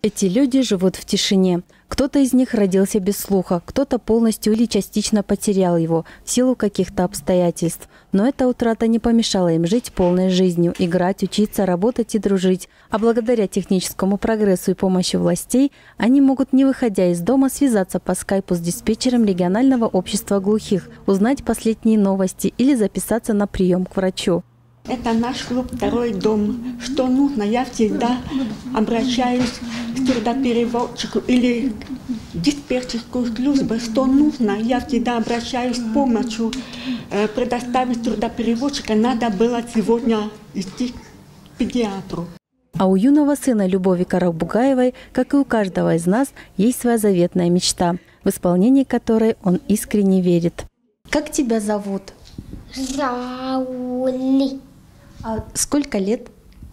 Эти люди живут в тишине. Кто-то из них родился без слуха, кто-то полностью или частично потерял его в силу каких-то обстоятельств. Но эта утрата не помешала им жить полной жизнью, играть, учиться, работать и дружить. А благодаря техническому прогрессу и помощи властей, они могут, не выходя из дома, связаться по скайпу с диспетчером регионального общества глухих, узнать последние новости или записаться на прием к врачу. Это наш клуб «Второй дом». Что нужно, я всегда обращаюсь к трудопереводчику или в диспетчерскую службу. Что нужно, я всегда обращаюсь с помощью предоставить трудопереводчика. Надо было сегодня идти к педиатру. А у юного сына Любови Карабугаевой, как и у каждого из нас, есть своя заветная мечта, в исполнении которой он искренне верит. Как тебя зовут? Раули. А сколько лет?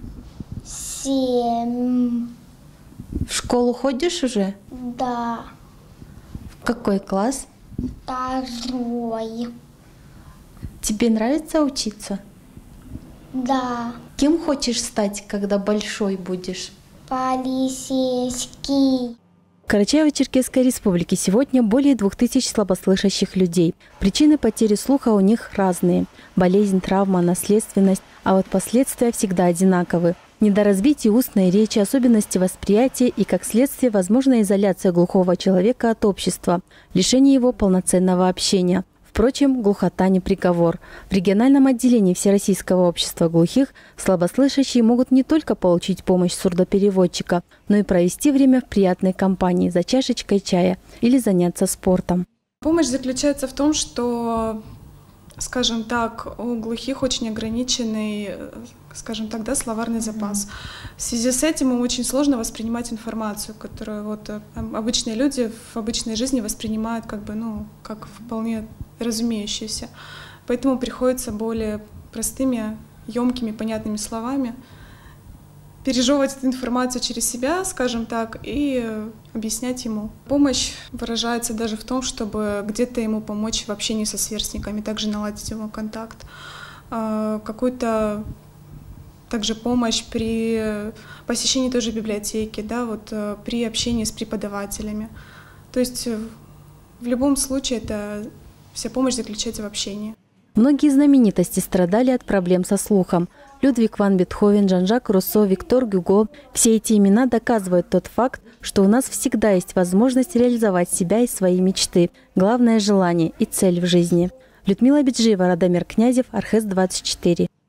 7. В школу ходишь уже? Да. В какой класс? 2. Тебе нравится учиться? Да. Кем хочешь стать, когда большой будешь? Полицейский. В Карачаево-Черкесской республике сегодня более 2000 слабослышащих людей. Причины потери слуха у них разные. Болезнь, травма, наследственность. А вот последствия всегда одинаковы. Недоразбитие устной речи, особенности восприятия и, как следствие, возможная изоляция глухого человека от общества, лишение его полноценного общения. Впрочем, глухота не приговор. В региональном отделении Всероссийского общества глухих слабослышащие могут не только получить помощь сурдопереводчика, но и провести время в приятной компании за чашечкой чая или заняться спортом. Помощь заключается в том, что, скажем так, у глухих очень ограниченный, скажем так, да, словарный запас. В связи с этим им очень сложно воспринимать информацию, которую вот обычные люди в обычной жизни воспринимают как вполне разумеющееся. Поэтому приходится более простыми, емкими, понятными словами пережевывать эту информацию через себя, скажем так, и объяснять ему. Помощь выражается даже в том, чтобы где-то ему помочь в общении со сверстниками, также наладить его контакт. Какую-то также помощь при посещении той же библиотеки, да, вот, при общении с преподавателями. То есть в любом случае вся помощь заключается в общении. Многие знаменитости страдали от проблем со слухом. Людвиг ван Бетховен, Жан-Жак Руссо, Виктор Гюго. Все эти имена доказывают тот факт, что у нас всегда есть возможность реализовать себя и свои мечты. Главное – желание и цель в жизни. Людмила Биджиева, Радомир Князев, Архыз 24.